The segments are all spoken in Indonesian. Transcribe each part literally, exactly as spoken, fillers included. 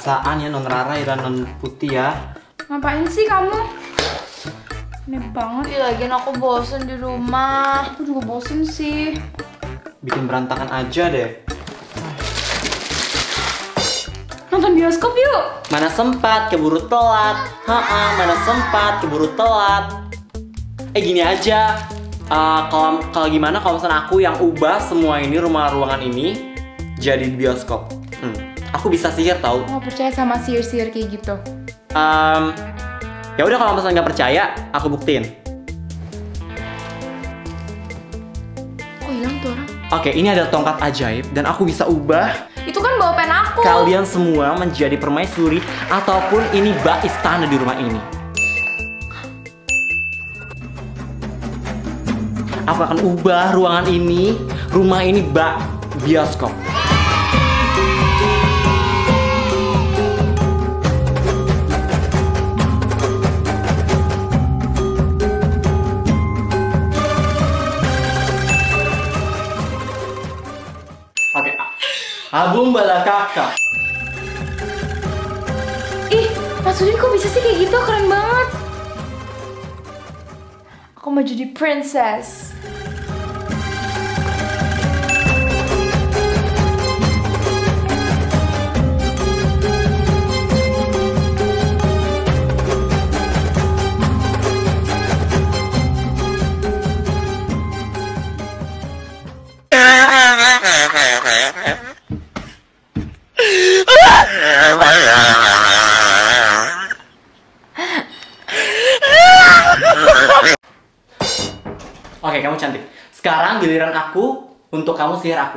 Kebiasaan ya non Rara ya non Putih ya. Ngapain sih kamu? Aneh banget. Ih, lagian aku bosen di rumah. Aku juga bosen sih. Bikin berantakan aja deh. Nonton bioskop yuk. Mana sempat, keburu telat. Ha-ha, mana sempat, keburu telat. Eh gini aja. Uh, kalau kalau gimana kalau misalnya aku yang ubah semua ini rumah ruangan ini jadi bioskop. Hmm, aku bisa sihir tahu. Mau percaya sama sihir-sihir kayak gitu? Um, ya udah kalau misalnya nggak percaya, aku buktiin. Kok hilang tuh orang? Oke, ini ada tongkat ajaib dan aku bisa ubah Itu kan bawa pen aku. kalian semua menjadi permaisuri ataupun ini bak istana di rumah ini. Aku akan ubah ruangan ini, rumah ini bak bioskop. Oke, album bala kakak. Ih, Mas Udin kok bisa sih kayak gitu? Keren banget. Aku mau jadi princess. Oke, kamu cantik. Sekarang giliran aku untuk kamu sihir aku.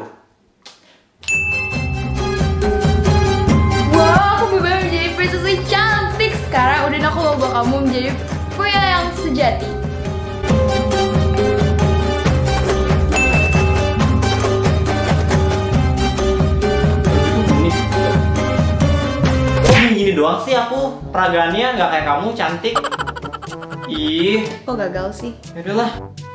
Wow, aku berubah menjadi princess yang cantik. Sekarang Udin aku mau bawa kamu menjadi pria yang sejati. Gini. Oh, gini doang sih aku. Peragaannya nggak kayak kamu cantik. Ih, Kok gagal sih? yaudahlah.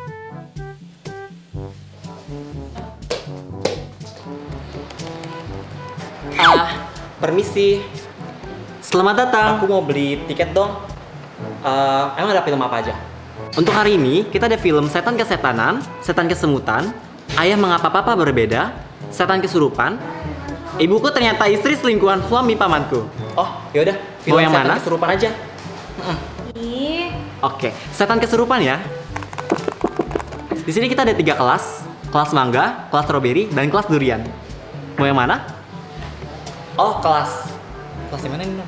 Ah, permisi. Selamat datang. Aku mau beli tiket dong. Eh, emang ada film apa aja? Untuk hari ini kita ada film Setan Kesetanan, Setan Kesemutan, Ayah Mengapa Papa Berbeda, Setan Kesurupan, Ibuku Ternyata Istri Selingkuhan Suami Pamanku. Oh, yaudah. Film Mau yang Setan mana? Kesurupan aja. Ih, Oke, Setan Kesurupan ya. Di sini kita ada tiga kelas, kelas mangga, kelas strawberry, dan kelas durian. Mau yang mana? Oh, kelas. Kelas yang mana ini?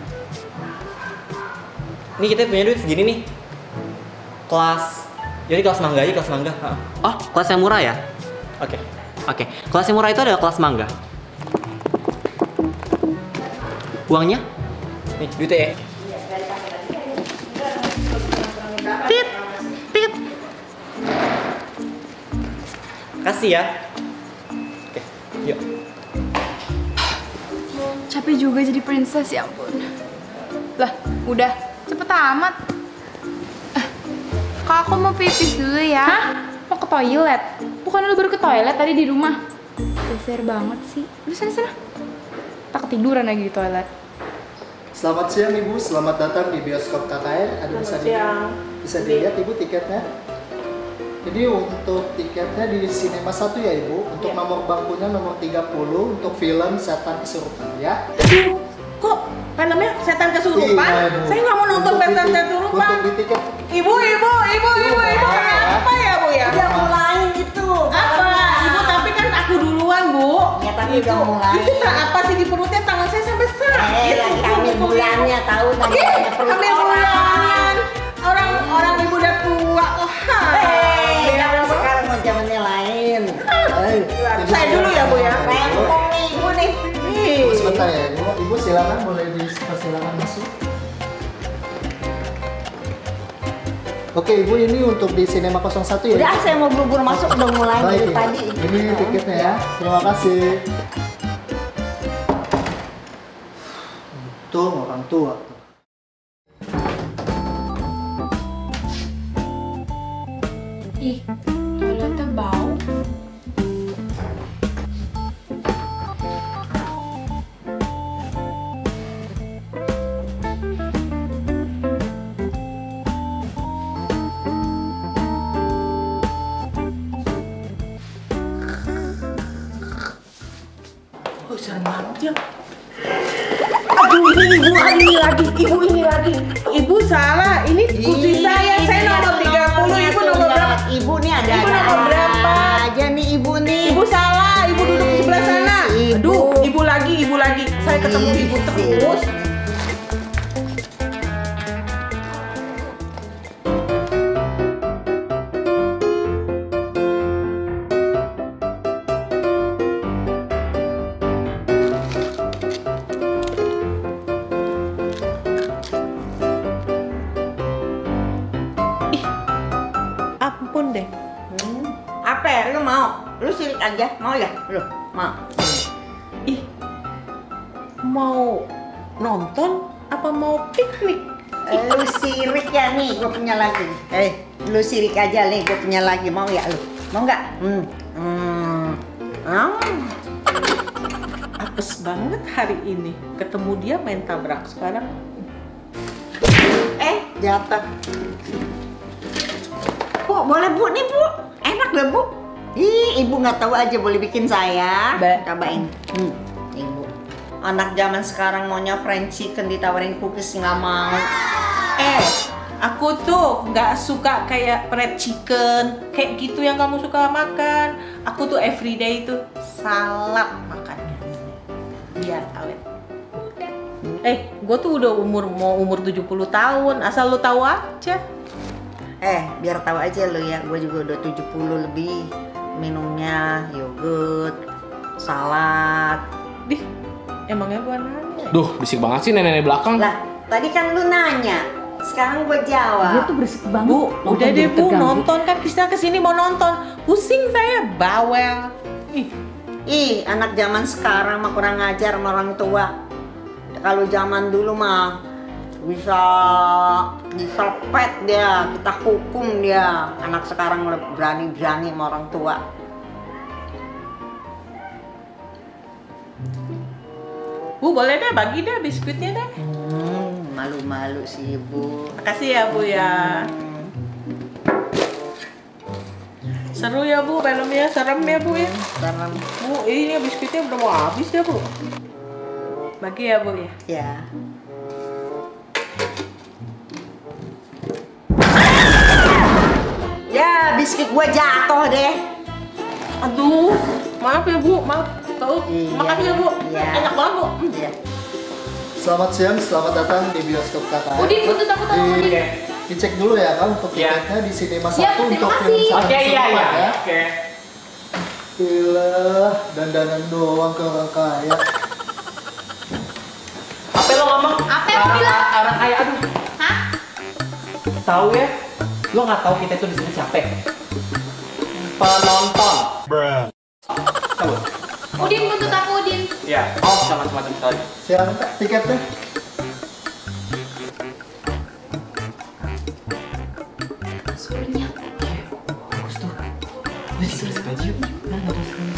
Ini kita punya duit segini nih. Kelas. Jadi kelas mangga aja, kelas mangga. Oh, kelas yang murah ya? Oke. Oke, kelas yang murah itu adalah kelas mangga. Uangnya? Nih, duitnya ya. Tit, tit. Kasih ya. Oke, yuk. capek juga jadi princess, ya ampun. Lah, udah. Cepet amat. Eh, Kak, aku mau pipis dulu ya. Hah? Mau ke toilet? Bukan lu baru ke toilet tadi di rumah? Geser banget sih. Udah sana-sana. Tak ketiduran lagi di toilet. Selamat siang Ibu, selamat datang di bioskop K K N. Ada bisa dilihat, bisa dilihat Ibu tiketnya. Jadi untuk tiketnya di Cinema satu ya Ibu. Untuk nomor bangkunya nomor tiga puluh untuk film Setan Kesurupan ya. Aduh, kok filmnya Setan Kesurupan? Iya, Ibu. Saya nggak mau nonton Untuk Setan di- Kesurupan. Untuk di tiket. Ibu, ibu, ibu, ibu, ibu, Maaf. apa ya Bu ya? Udah mulai itu. Apa? Ibu tapi kan aku duluan Bu. Ya, tapi itu, udah mulai. Itu tak apa sih di perutnya, tangan saya sampai sakit. Eh, lagi hamil bulannya tahu tadi Ih, ada perut hamil orang. bulan. Orang orang ibu udah tua. Oh, Eh, jangan sekarang mau zamannya lain. Eh, saya dulu ya Bu ya. Rempong nih ibu nih. Ih. Ibu sebentar ya Ibu. Ibu silakan boleh dipersilakan masuk. Oke Ibu, ini untuk di Cinema nol satu ya. Udah, saya mau buru-buru masuk, udah mulai Baik, dari Ibu. tadi. Ini tiketnya ya. Terima kasih. Untung orang tua. Ih, toiletnya bau. sering banget ya. Aduh, ini ibu ini lagi, ibu ini lagi. Ibu salah, ini kursi saya, saya nomor tiga puluh, ibu nomor berapa? Ibu nih ada Ibu nomor berapa? aja nih ibu nih. Ibu salah, ibu duduk di sebelah sana. Ibu. Aduh, ibu lagi, ibu lagi. Saya ketemu ibu terus. Ampun deh. Hmm. Apa ya? Lu mau? Lu sirik aja, mau ya? Lu mau? Ih, mau nonton apa mau piknik? Eh, Lu sirik ya nih, gue punya lagi. Eh, lu sirik aja nih, gue punya lagi. Mau ya lu? Mau nggak? Hmm. Hmm. Hmm. Apes banget hari ini. Ketemu dia main tabrak sekarang. Eh, jatuh. Bu, boleh bu nih bu, enak deh bu. Ih, ibu nggak tahu aja boleh bikin saya. Ba. Cobain. Hmm, ibu. Anak zaman sekarang maunya fried chicken ditawarin cookies nggak mau. Eh, aku tuh nggak suka kayak fried chicken, kayak gitu yang kamu suka makan. Aku tuh everyday itu salad makannya, biar awet. Eh, gue tuh udah umur mau umur tujuh puluh tahun, asal lu tahu aja. Eh, biar tahu aja lo ya, gue juga udah tujuh puluh lebih. Minumnya yogurt, salad. Dih, emangnya gue nanya? Duh, berisik banget sih nenek-nenek belakang. Lah, tadi kan lu nanya. Sekarang gue jawab. Dia tuh berisik banget. Bu, Nonton udah deh jadi bu, terganggu. nonton kan kita kesini mau nonton. Pusing saya, bawel. Ih, Ih, anak zaman sekarang mah kurang ngajar sama orang tua. Kalau zaman dulu mah bisa disepet dia, kita hukum dia. Anak sekarang udah berani-berani sama orang tua. Bu boleh deh bagi deh biskuitnya deh. Hmm, malu-malu sih ibu. Makasih ya bu ya. Seru ya bu filmnya, serem ya bu ya. Serem. Bu ini biskuitnya udah mau habis ya bu. Bagi ya bu ya. Ya. Ya, biskuit gua jatuh deh. Aduh, maaf ya bu, maaf. Tahu, Iya. makasih ya bu. Iya. Enak banget bu. Iya. Selamat siang, selamat datang di bioskop K K N. Udin, butuh aku tahu Di- Udin. Dicek dulu ya kan untuk Iya. tiketnya di Cinema Siap, satu terima untuk kasih. film Setan Oke, iya, Keserupan iya. ya. Oke. Gila, dandanan doang ke orang kaya. Apa lo ngomong? Apa yang lo bilang? Orang- Orang kaya, aduh. Hah? Tahu ya? Lo nggak tahu kita tuh di sini siapa? Penonton. Tahu? Udin, butuh aku Udin. Iya. Oh, sama macam sekali. Silakan Kak, tiketnya. Suruhnya. Bagus tuh. Ini sih baju. Nah, nggak tahu sekali.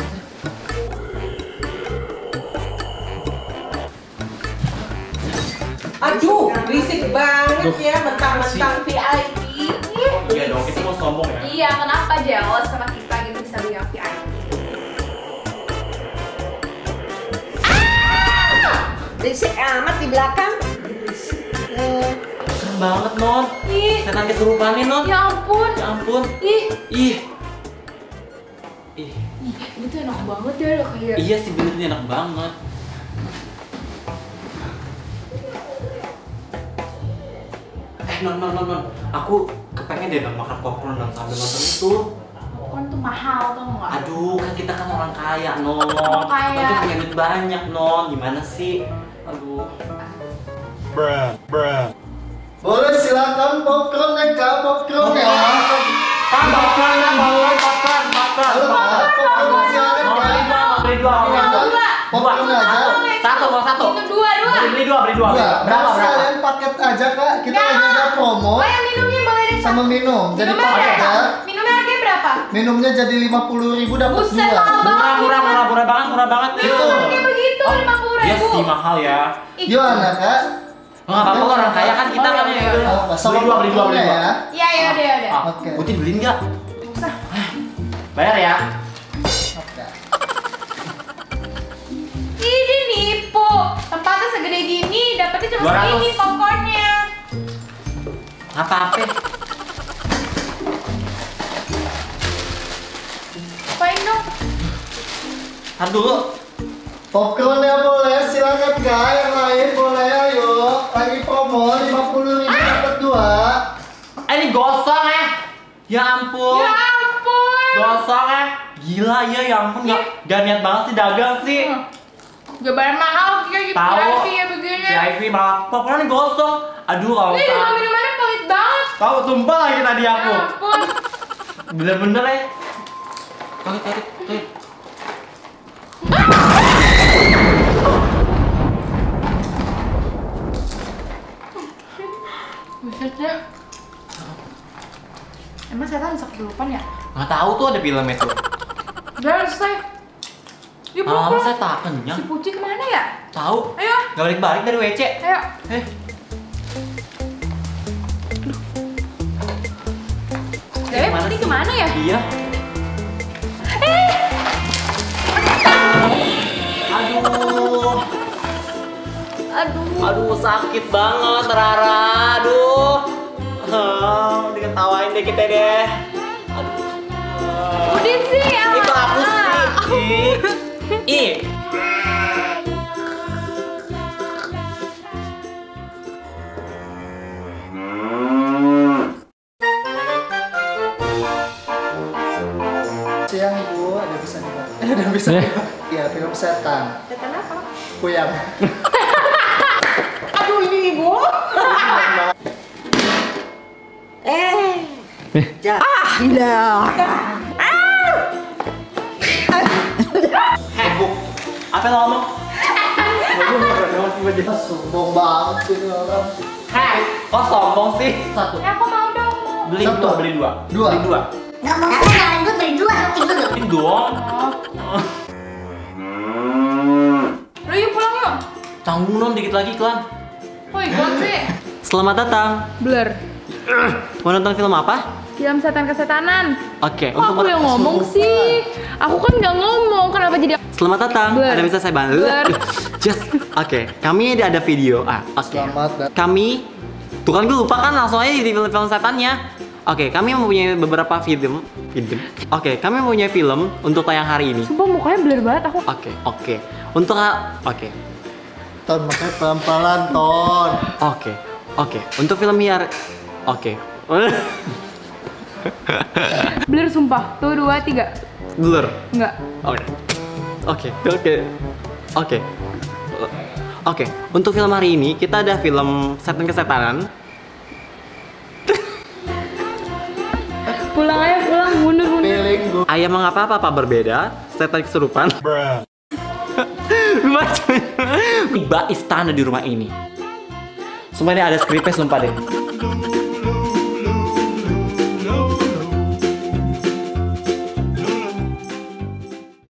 Aduh, berisik banget ya, mentang-mentang V I P. Iya dong, kita mau sombong ya. Iya, kenapa jealous sama kita gitu bisa beli yang V I P? Berisik amat di belakang. Eh, Serem banget, Non. Ih, Setan kesurupan nih, Non. ya ampun. Ya ampun. Ih, Ih. Ih. ih, ini tuh enak banget ya udah kayak. Iya sih, bener ini enak banget. Eh, Non, Non, Non, Non. Aku kepengen deh Non, makan popcorn dan sambil nonton itu. Popcorn tuh mahal tau nggak? Aduh, kan kita kan orang kaya, Non. Orang kaya. Kita punya duit banyak, Non. Gimana sih? Aduh. Boleh silakan popcorn ya Kak, popcorn ya. Kan popcorn, kan popcorn, popcorn, popcorn. Halo Kak, popcorn silakan Mau beli Kak. dua, beli dua. Popcorn Dua. aja. Popcorn aja. Satu, mau satu. Itu dua, dua. Beli, beli dua, beli dua. Dua, Berapa, berapa berapa? sekalian paket aja Kak. Kita Nggak lagi ada mau. promo Oh yang minumnya boleh deh. sama minum. Jadi Minumnya paket berapa? ya. Minumnya harganya berapa? Minumnya jadi lima puluh ribu dapat Buset, dua. mahal banget. Murah, murah, murah, murah banget, murah banget. Gitu. Kayak begitu, lima puluh Iya ribu. sih, mahal ya. Gimana Kak? Oh, nggak apa-apa, lo orang kaya kan kita kan ya. Oh, sama Beli dua, beli dua, beli popcornnya dua. ya. Iya, iya udah, udah. Ah, Oke. Butin beliin nggak? Bayar ya. Oke. Ih, segede gini, dapetnya cuma dua ratus. segini popcornnya. Apa-apa? Apain dong? Ntar dulu. Popcornnya boleh, silakan guys. Yang lain boleh, ayo. Lagi promo lima puluh ribu dapat dua. Eh, ini gosong ya. Ya ampun. Ya ampun. Gosong ya. Gila ya, ya ampun. Gak, gak niat banget sih dagang sih. Gak bayar mahal kayak gitu. Tahu. V I P ya begini. V I P malah popcornnya gosong. Aduh, kalau Ini juga tak. minumannya pahit banget. Tahu tumpah lagi tadi Ya aku. ampun. Bener-bener ya. Tarik, tarik, tarik. Buset ya. Emang setan bisa kesurupan ya? Nggak tahu tuh ada film itu. Udah selesai. Yuk pulang, Lama-lama pulang. saya tak kenyang. Si Puci kemana ya? Tahu. Ayo, Gak balik-balik dari W C. ayo. Eh, Dewi, Kemana Puci sih? kemana ya? iya. Aduh. Aduh. Aduh, sakit banget Rara. Aduh. Ah, diketawain deh kita deh. Aduh. Udin sih ya. Itu aku sih. Ih. Ih. Siang ibu, ada bisa nih. Ada bisa nih. Iya, film setan. Setan apa? Kuyang. Aduh ini ibu. Eh, jadilah. Heh, Bu. Apa yang lo ngomong? Sombong banget sih ini orang. Heh, kok sombong sih? Satu. Eh aku mau dong. Beli Satu. dua, beli dua. Dua. Beli dua. Nggak mau aku nyalain gue beli dua dong tiga dong. Beli dong. Udah yuk pulang yuk. Tanggung dong dikit lagi, Klan. Woi, gue sih. Selamat datang. Blur. Mau nonton film apa? Film setan kesetanan. Oke, Kok aku yang ngomong sih? Aku kan nggak ngomong, kenapa jadi Selamat datang. Blur. Ada bisa saya bantu? Blur. Just, oke. Kami ada video. Ah, oke. Selamat datang. Kami, tuh kan gue lupa kan langsung aja di film-film setannya. Oke, kami mempunyai beberapa film. Film. Oke, kami mempunyai film untuk tayang hari ini. Sumpah mukanya blur banget aku. Oke, oke. Untuk oke. Ton, makanya pelan-pelan, Ton. Oke. Oke. Untuk film biar oke. Blur sumpah. Tuh dua tiga. Blur. Enggak. Oke. Oke, oke. Oke. Oke, untuk film hari ini kita ada film setan kesetanan. Pulang aja, pulang, mundur, mundur. Feeling gue. Ayah mengapa apa berbeda? Setan kesurupan. Tiba istana di rumah ini. Sumpah ini ada skripnya sumpah deh.